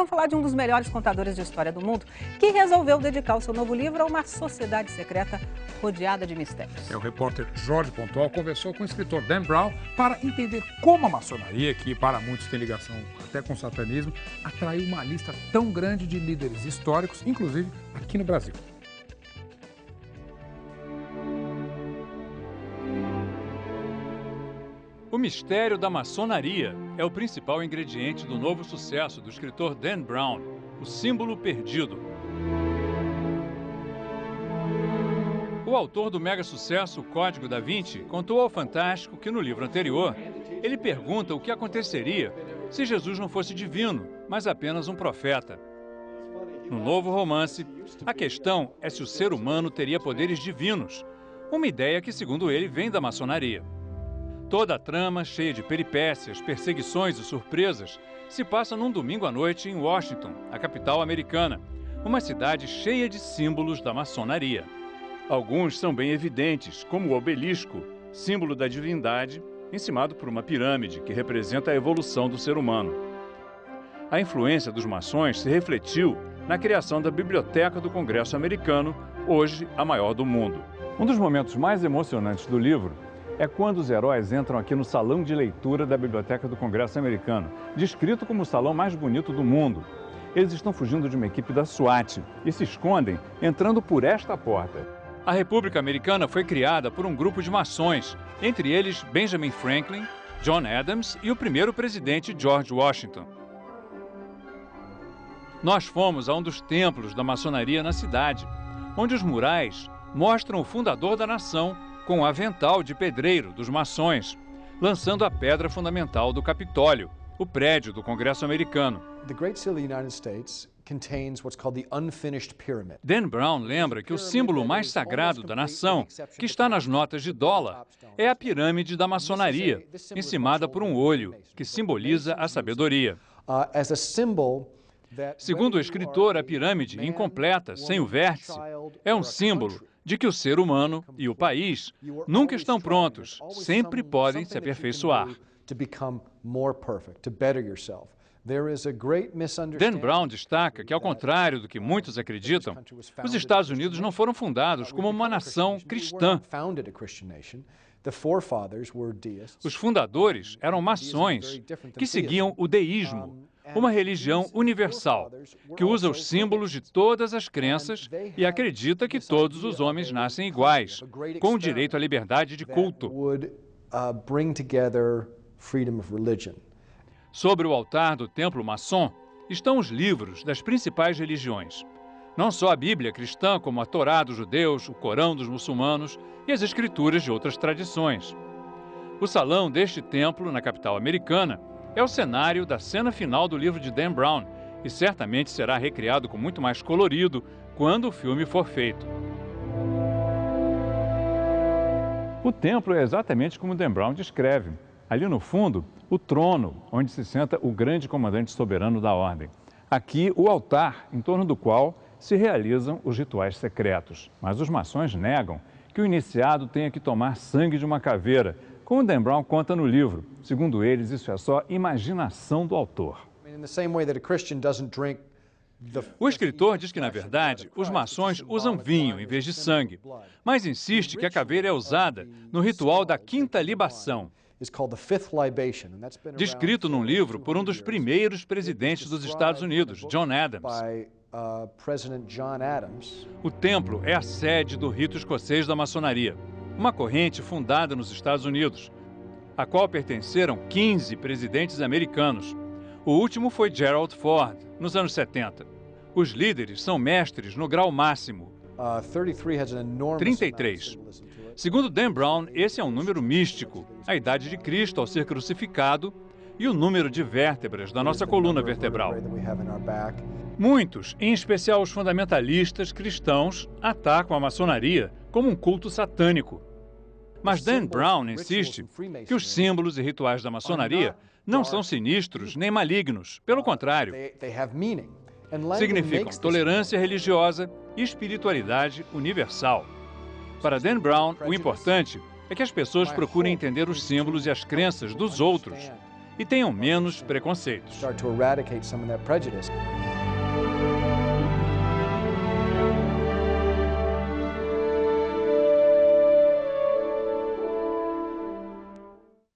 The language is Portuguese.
vamos falar de um dos melhores contadores de história do mundo que resolveu dedicar o seu novo livro a uma sociedade secreta rodeada de mistérios. O repórter Jorge Pontual conversou com o escritor Dan Brown para entender como a maçonaria, que para muitos tem ligação até com o satanismo, atraiu uma lista tão grande de líderes históricos, inclusive aqui no Brasil. O mistério da maçonaria é o principal ingrediente do novo sucesso do escritor Dan Brown, O Símbolo Perdido. O autor do mega sucesso O Código da Vinci contou ao Fantástico que no livro anterior ele pergunta o que aconteceria se Jesus não fosse divino, mas apenas um profeta. No novo romance, a questão é se o ser humano teria poderes divinos, uma ideia que, segundo ele, vem da maçonaria. Toda a trama, cheia de peripécias, perseguições e surpresas, se passa num domingo à noite em Washington, a capital americana, uma cidade cheia de símbolos da maçonaria. Alguns são bem evidentes, como o obelisco, símbolo da divindade, encimado por uma pirâmide que representa a evolução do ser humano. A influência dos maçons se refletiu na criação da Biblioteca do Congresso Americano, hoje a maior do mundo. Um dos momentos mais emocionantes do livro é quando os heróis entram aqui no salão de leitura da Biblioteca do Congresso Americano, descrito como o salão mais bonito do mundo. Eles estão fugindo de uma equipe da SWAT e se escondem entrando por esta porta. A República Americana foi criada por um grupo de maçons, entre eles Benjamin Franklin, John Adams e o primeiro presidente George Washington. Nós fomos a um dos templos da maçonaria na cidade, onde os murais mostram o fundador da nação com o avental de pedreiro dos maçons, lançando a pedra fundamental do Capitólio, o prédio do Congresso Americano. Dan Brown lembra que o símbolo mais sagrado da nação, que está nas notas de dólar, é a pirâmide da maçonaria, encimada por um olho, que simboliza a sabedoria. Segundo o escritor, a pirâmide, incompleta, sem o vértice, é um símbolo de que o ser humano e o país nunca estão prontos, sempre podem se aperfeiçoar. Dan Brown destaca que, ao contrário do que muitos acreditam, os Estados Unidos não foram fundados como uma nação cristã. Os fundadores eram maçons que seguiam o deísmo, uma religião universal, que usa os símbolos de todas as crenças e acredita que todos os homens nascem iguais, com o direito à liberdade de culto. Sobre o altar do templo maçom estão os livros das principais religiões. Não só a Bíblia cristã, como a Torá dos judeus, o Corão dos muçulmanos e as escrituras de outras tradições. O salão deste templo, na capital americana, é o cenário da cena final do livro de Dan Brown e certamente será recriado com muito mais colorido quando o filme for feito. O templo é exatamente como Dan Brown descreve. Ali no fundo, o trono, onde se senta o grande comandante soberano da ordem. Aqui, o altar, em torno do qual se realizam os rituais secretos. Mas os maçons negam que o iniciado tenha que tomar sangue de uma caveira, como Dan Brown conta no livro. Segundo eles, isso é só imaginação do autor. O escritor diz que, na verdade, os maçons usam vinho em vez de sangue, mas insiste que a caveira é usada no ritual da quinta libação, descrito num livro por um dos primeiros presidentes dos Estados Unidos, John Adams. O templo é a sede do rito escocês da maçonaria, uma corrente fundada nos Estados Unidos, a qual pertenceram 15 presidentes americanos. O último foi Gerald Ford, nos anos 70. Os líderes são mestres no grau máximo, 33. Segundo Dan Brown, esse é um número místico, a idade de Cristo ao ser crucificado e o número de vértebras da nossa coluna vertebral. Muitos, em especial os fundamentalistas cristãos, atacam a maçonaria como um culto satânico. Mas Dan Brown insiste que os símbolos e rituais da maçonaria não são sinistros nem malignos, pelo contrário. Significam tolerância religiosa e espiritualidade universal. Para Dan Brown, o importante é que as pessoas procurem entender os símbolos e as crenças dos outros e tenham menos preconceitos. Start to eradicate some of that prejudice.